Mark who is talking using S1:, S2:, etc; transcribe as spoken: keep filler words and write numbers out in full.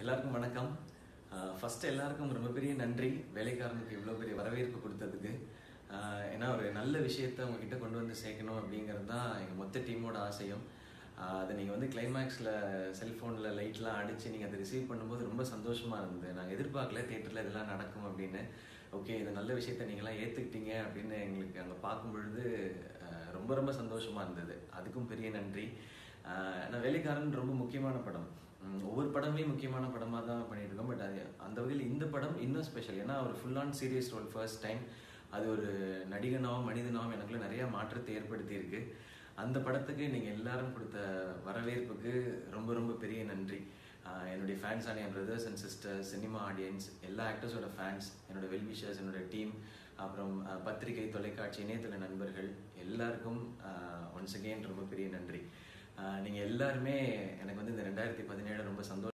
S1: எல்லாருக்கும் வணக்கம். ஃபர்ஸ்ட் எல்லாருக்கும் ரொம்ப பெரிய நன்றி வேலைக்காரனுக்கு இவ்வளோ பெரிய வரவேற்பு கொடுத்ததுக்கு. ஏன்னா ஒரு நல்ல விஷயத்தை உங்ககிட்ட கொண்டு வந்து சேர்க்கணும் அப்படிங்கிறது தான் எங்கள் மொத்த டீமோட ஆசையும். அதை நீங்கள் வந்து கிளைமேக்ஸில் செல்ஃபோனில் லைட்லாம் அடித்து நீங்கள் அதை ரிசீவ் பண்ணும்போது ரொம்ப சந்தோஷமாக இருந்தது. நாங்கள் எதிர்பார்க்கல தியேட்டரில் இதெல்லாம் நடக்கும் அப்படின்னு. ஓகே, இந்த நல்ல விஷயத்த நீங்களாம் ஏற்றுக்கிட்டீங்க அப்படின்னு எங்களுக்கு அங்கே பார்க்கும் பொழுது ரொம்ப ரொம்ப சந்தோஷமாக இருந்தது. அதுக்கும் பெரிய நன்றி. ஆனால் வேலைக்காரன் ரொம்ப முக்கியமான படம். ஒவ்வொரு படங்களையும் முக்கியமான படமாக தான் பண்ணிட்டு இருக்கோம். பட் அது அந்த வகையில் இந்த படம் இன்னும் ஸ்பெஷல். ஏன்னா ஒரு full on serious role first time. அது ஒரு நடிகனாகவும் மனிதனாகவும் எனக்குள்ள நிறைய மாற்றத்தை ஏற்படுத்தி இருக்கு. அந்த படத்துக்கு நீங்கள் எல்லாரும் கொடுத்த வரவேற்புக்கு ரொம்ப ரொம்ப பெரிய நன்றி. என்னுடைய ஃபேன்ஸான என் brothers and sisters, cinema audience, எல்லா ஆக்டர்ஸோட ஃபேன்ஸ், என்னோட வெல்விஷர்ஸ், என்னோட டீம், அப்புறம் பத்திரிகை, தொலைக்காட்சி, இணையதள நண்பர்கள் எல்லாருக்கும் ஒன்ஸ் அகெயின் ரொம்ப பெரிய நன்றி. நீங்கள் எல்லாருமே எனக்கு வந்து இந்த ரெண்டாயிரத்தி பதினேழு ரொம்ப சந்தோஷம்